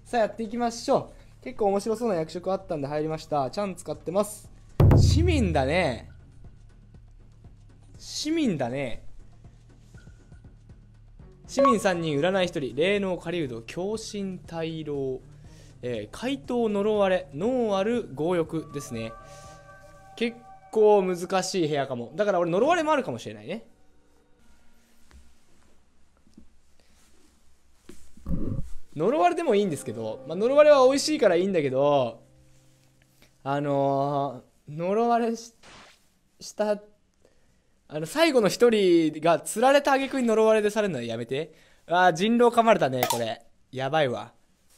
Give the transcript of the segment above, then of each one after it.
さあやっていきましょう。結構面白そうな役職あったんで入りました。チャン使ってます。市民だね。市民だね。市民3人、占い1人、霊能狩人、狂信大老、怪盗呪われ、脳ある強欲ですね。結構難しい部屋かも。だから俺呪われもあるかもしれないね。呪われでもいいんですけど、まあ、呪われは美味しいからいいんだけど、呪われした最後の一人が釣られた挙句に呪われでされるのはやめて。あー、人狼噛まれたね、これ。やばいわ。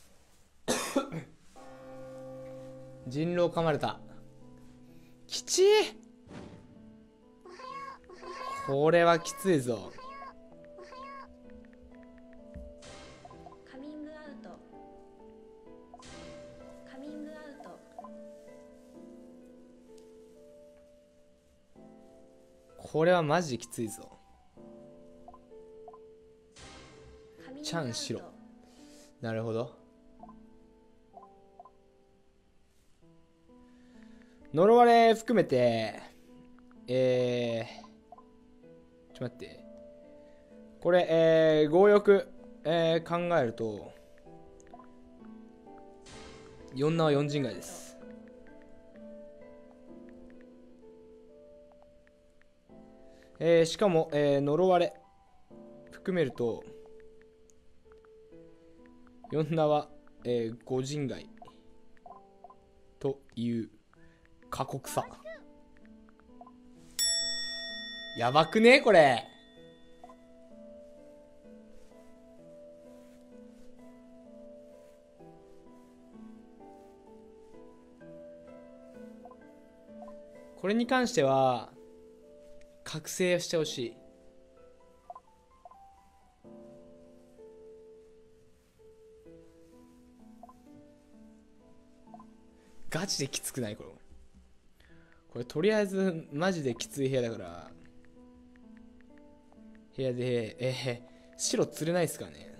人狼噛まれた。きちい。これはきついぞ。 カミングアウト。カミングアウト。 これはマジできついぞ。チャンしろ。なるほど。呪われ含めて、ちょっと待って。これ、強欲、考えると、4名は4人外です。しかも、呪われ含めると、4名は、5人外という過酷さ。やばくねこれ。これに関しては覚醒してほしい。ガチできつくない？これとりあえずマジできつい部屋だから、部屋で白釣れないっすからね。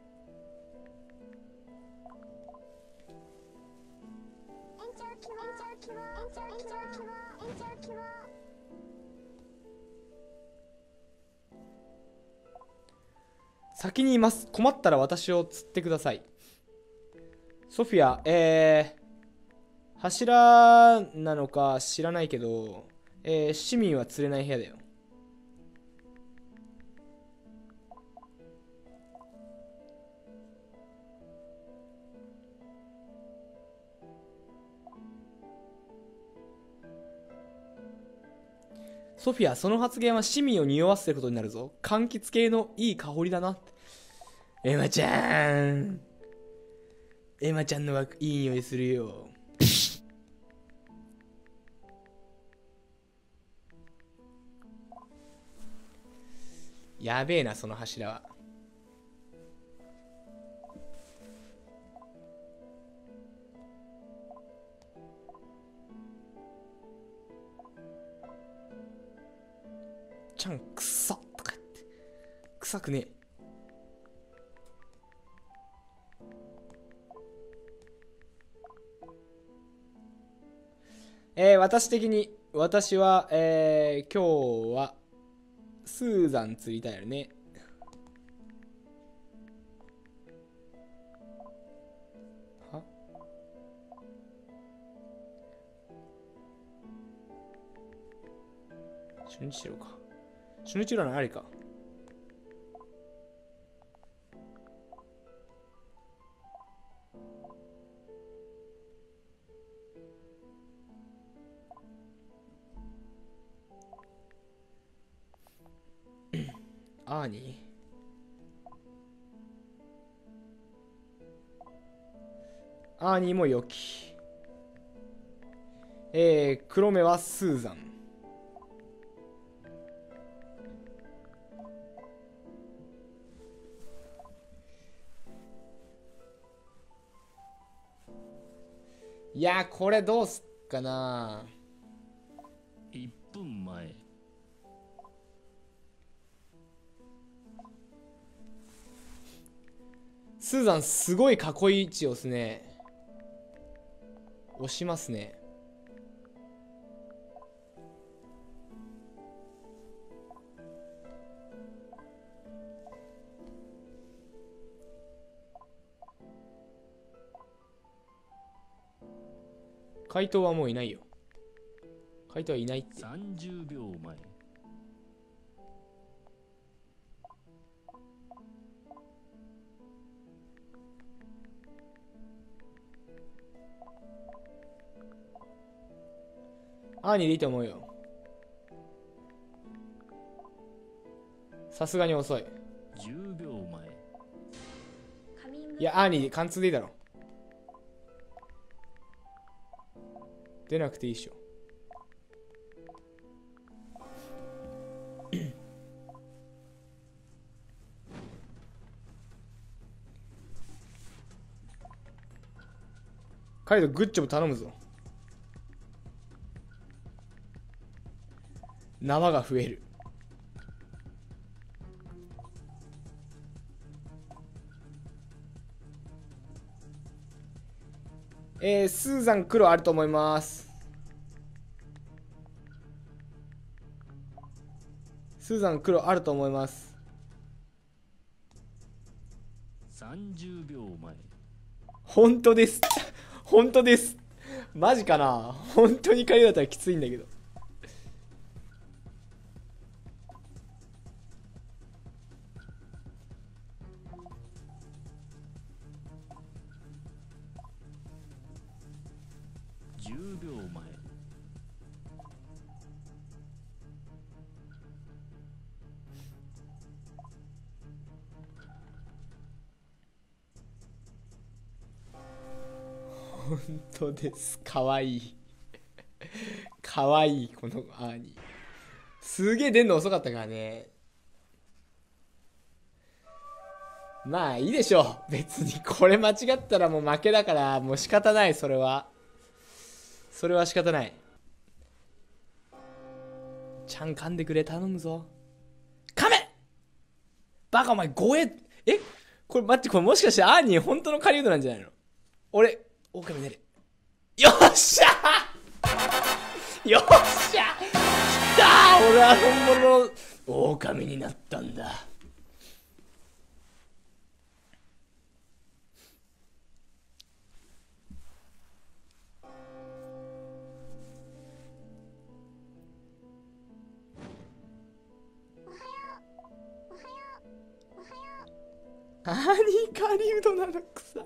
先にいます。困ったら私を釣ってください。ソフィア、柱なのか知らないけど、市民は釣れない部屋だよ。ソフィア、その発言は市民を匂わせることになるぞ。柑橘系のいい香りだな。エマちゃん。エマちゃんのはいい匂いするよ。やべえな、その柱は。ちゃんくさっとか言って。臭くねえ。私的に、私は、今日は、スーザン釣りたいよね。は初日しろか。初日占いありか。アーニー。アーニーも良き。黒目はスーザン。いやー、これどうすっかな。 1分前。 スーザンすごい囲い位置をですね。押しますね。回答はもういないよ。回答はいないって。 30秒前。 アーニーでいいと思うよ。さすがに遅い。 10秒前。 カミングいや、アーニー貫通でいいだろ。出なくていいっしょ。カイドグッジョブ頼むぞ。縄が増える。スーザン黒あると思います。スーザン黒あると思います。 30秒前。 本当です。本当です。マジかな。本当に借りだったらきついんだけど。 10秒前。 本当です。かわいい。かわいい、このアーニー。すげえ出んの遅かったからね。まあいいでしょう。別にこれ間違ったらもう負けだから、もう仕方ない、それは。それは仕方ない。ちゃん噛んでくれ、頼むぞ。噛めバカお前、護衛。これ待って、これもしかしてアーニー本当の狩人なんじゃないの？俺、狼出る。よっしゃーよっしゃ来たー俺は本物の狼になったんだ。アーニー狩人なのくさ。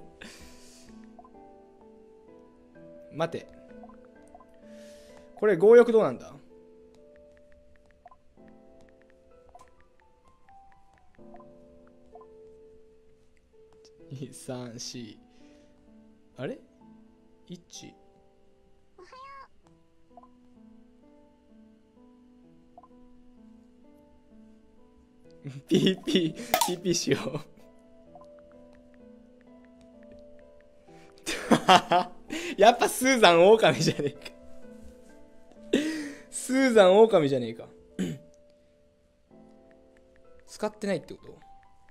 待て、これ強欲どうなんだ。234あれ 1 PP しようやっぱスーザン狼じゃねえかスーザン狼じゃねえか使ってないってこと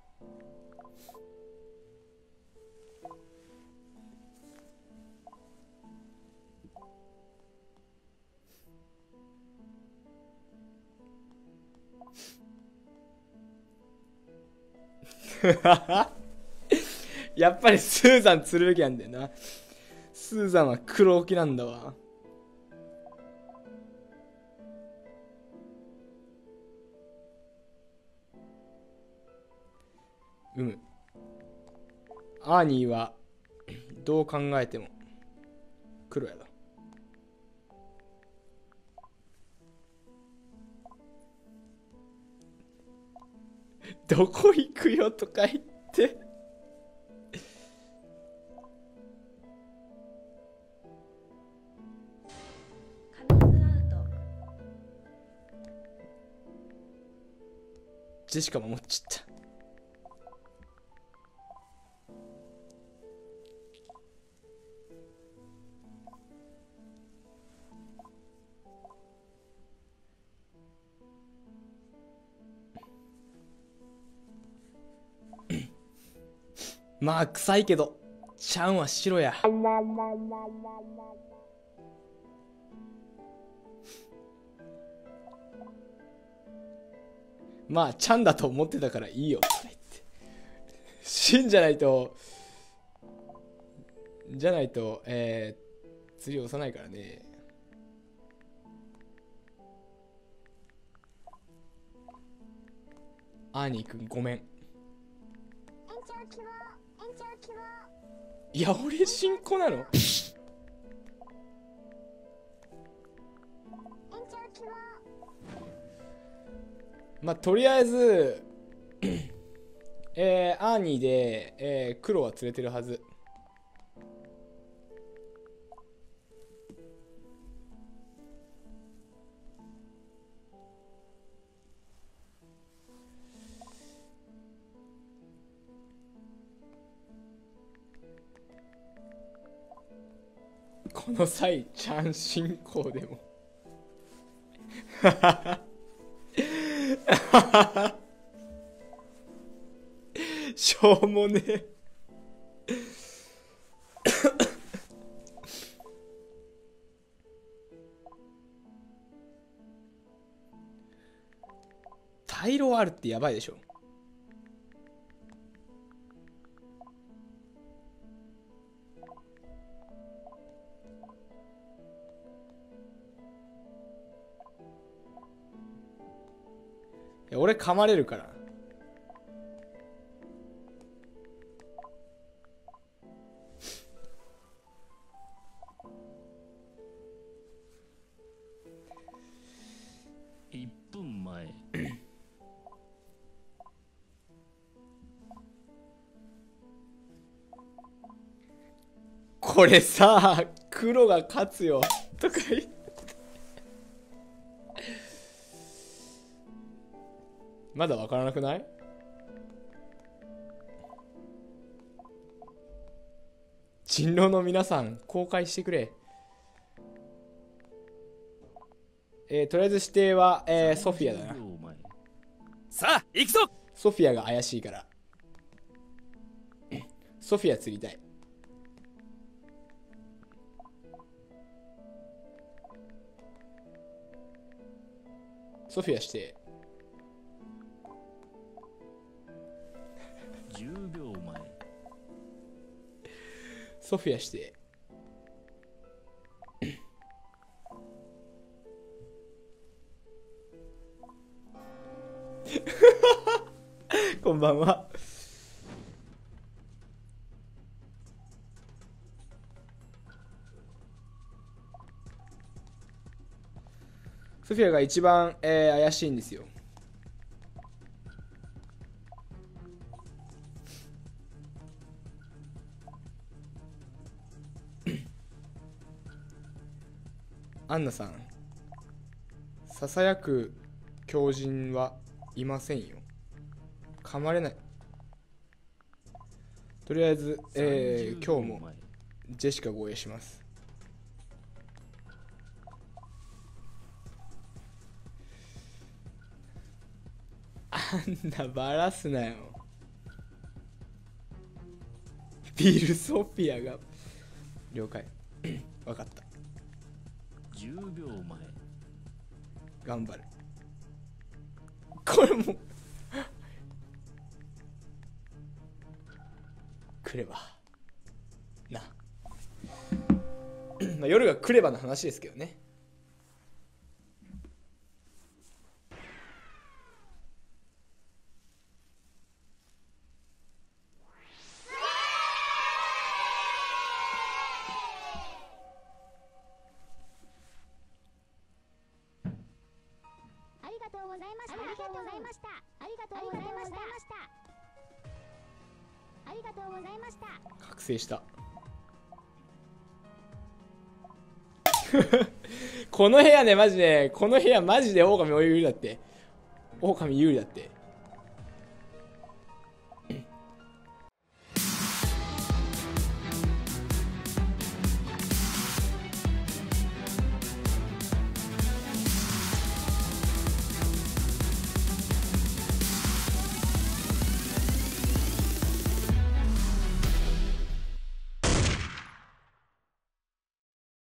やっぱりスーザン釣るべきなんだよな。スーザンは黒置きなんだわ。アーニーはどう考えても黒やだ。どこ行くよとか言ってカミングアウト。 ジェシカ守っちゃった。 まあ臭いけどちゃんは白や。まあちゃんだと思ってたからいいよとか言って、しんじゃないと釣り押さないからね。アーニーくんごめん。いや俺進行なの。まあとりあえずアーニーで、黒は連れてるはず。この際ちゃん進行でもしょうもねえ退路あるってやばいでしょ。いや俺噛まれるから。 1分前。 これさ黒が勝つよとか言ってまだわからなくない？人狼の皆さん公開してくれ。とりあえず指定は、ソフィアだな。 さあ行くぞ。 ソフィアが怪しいからソフィア釣りたい。ソフィアして 10秒前。 ソフィアしてこんばんは。ソフィアが一番、怪しいんですよ。アンナさん、ささやく狂人はいませんよ。噛まれない。とりあえず、今日もジェシカ護衛します。あんなバラすなよ。ビルソフィアが了解分かった。 10秒前。 頑張る。これも来ればなまあ夜が来ればの話ですけどね。 ありがとうございました。ありがとうございました。ありがとうございました。ありがとうございました。 覚醒したこの部屋ねマジで、この部屋マジで狼有利だって。狼有利だって。